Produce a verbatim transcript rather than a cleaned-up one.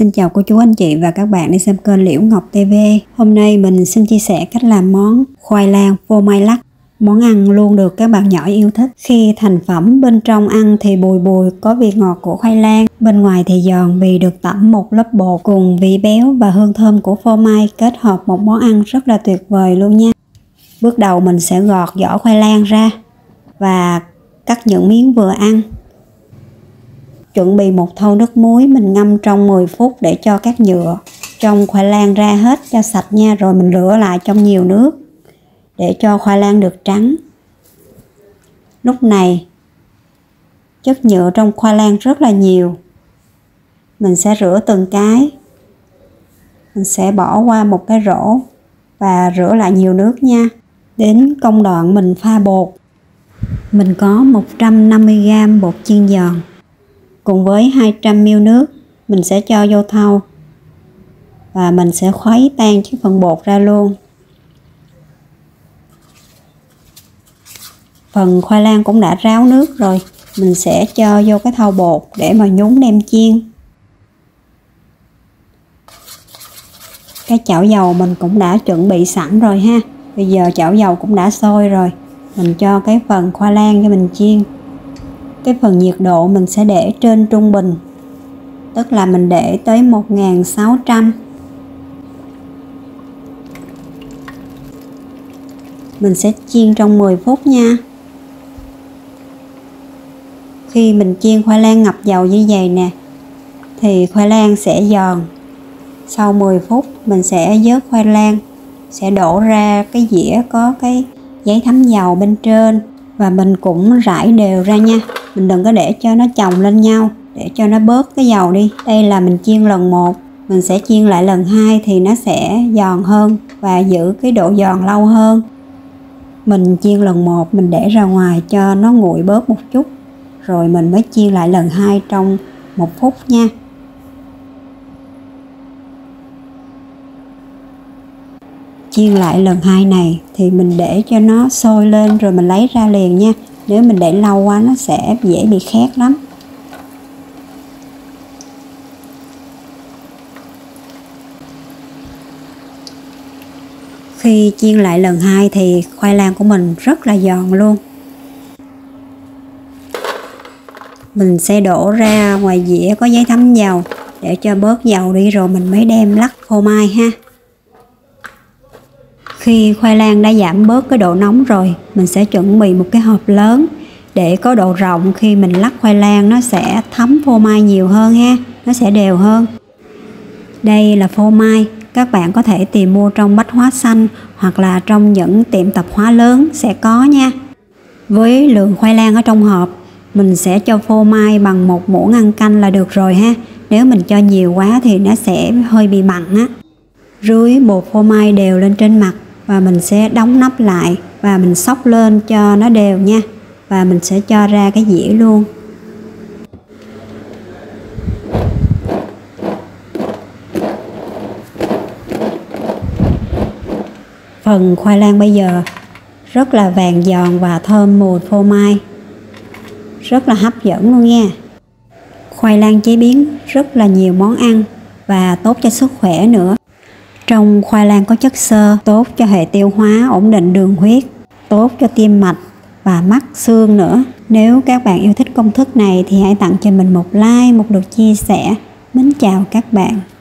Xin chào cô chú anh chị và các bạn đi xem kênh Liễu Ngọc ti vi. Hôm nay mình xin chia sẻ cách làm món khoai lang phô mai lắc. Món ăn luôn được các bạn nhỏ yêu thích. Khi thành phẩm bên trong ăn thì bùi bùi có vị ngọt của khoai lang, bên ngoài thì giòn vì được tẩm một lớp bột, cùng vị béo và hương thơm của phô mai kết hợp một món ăn rất là tuyệt vời luôn nha. Bước đầu mình sẽ gọt vỏ khoai lang ra và cắt những miếng vừa ăn. Chuẩn bị một thau nước muối, mình ngâm trong mười phút để cho các nhựa trong khoai lang ra hết cho sạch nha. Rồi mình rửa lại trong nhiều nước để cho khoai lang được trắng. Lúc này chất nhựa trong khoai lang rất là nhiều. Mình sẽ rửa từng cái. Mình sẽ bỏ qua một cái rổ và rửa lại nhiều nước nha. Đến công đoạn mình pha bột. Mình có một trăm năm mươi gam bột chiên giòn cùng với hai trăm mi li lít nước. Mình sẽ cho vô thau và mình sẽ khuấy tan cái phần bột ra luôn. Phần khoai lang cũng đã ráo nước rồi, mình sẽ cho vô cái thau bột để mà nhúng đem chiên. Cái chảo dầu mình cũng đã chuẩn bị sẵn rồi ha. Bây giờ chảo dầu cũng đã sôi rồi, mình cho cái phần khoai lang cho mình chiên. Cái phần nhiệt độ mình sẽ để trên trung bình, tức là mình để tới một nghìn sáu trăm. Mình sẽ chiên trong mười phút nha. Khi mình chiên khoai lang ngập dầu như vậy nè thì khoai lang sẽ giòn. Sau mười phút mình sẽ vớt khoai lang, sẽ đổ ra cái dĩa có cái giấy thấm dầu bên trên và mình cũng rải đều ra nha. Mình đừng có để cho nó chồng lên nhau để cho nó bớt cái dầu đi. Đây là mình chiên lần một, mình sẽ chiên lại lần hai thì nó sẽ giòn hơn và giữ cái độ giòn lâu hơn. Mình chiên lần một mình để ra ngoài cho nó nguội bớt một chút, rồi mình mới chiên lại lần hai trong một phút nha. Chiên lại lần hai này thì mình để cho nó sôi lên rồi mình lấy ra liền nha. Nếu mình để lâu quá nó sẽ dễ bị khét lắm. Khi chiên lại lần hai thì khoai lang của mình rất là giòn luôn. Mình sẽ đổ ra ngoài dĩa có giấy thấm dầu để cho bớt dầu đi, rồi mình mới đem lắc phô mai ha. Khi khoai lang đã giảm bớt cái độ nóng rồi, mình sẽ chuẩn bị một cái hộp lớn để có độ rộng. Khi mình lắc khoai lang nó sẽ thấm phô mai nhiều hơn ha, nó sẽ đều hơn. Đây là phô mai, các bạn có thể tìm mua trong bách hóa xanh hoặc là trong những tiệm tạp hóa lớn sẽ có nha. Với lượng khoai lang ở trong hộp, mình sẽ cho phô mai bằng một muỗng ăn canh là được rồi ha. Nếu mình cho nhiều quá thì nó sẽ hơi bị mặn á. Rưới bột phô mai đều lên trên mặt và mình sẽ đóng nắp lại và mình xóc lên cho nó đều nha. Và mình sẽ cho ra cái dĩa luôn. Phần khoai lang bây giờ rất là vàng giòn và thơm mùi phô mai, rất là hấp dẫn luôn nha. Khoai lang chế biến rất là nhiều món ăn và tốt cho sức khỏe nữa. Trong khoai lang có chất xơ, tốt cho hệ tiêu hóa, ổn định đường huyết, tốt cho tim mạch và mắt, xương nữa. Nếu các bạn yêu thích công thức này thì hãy tặng cho mình một like, một lượt chia sẻ. Mến chào các bạn.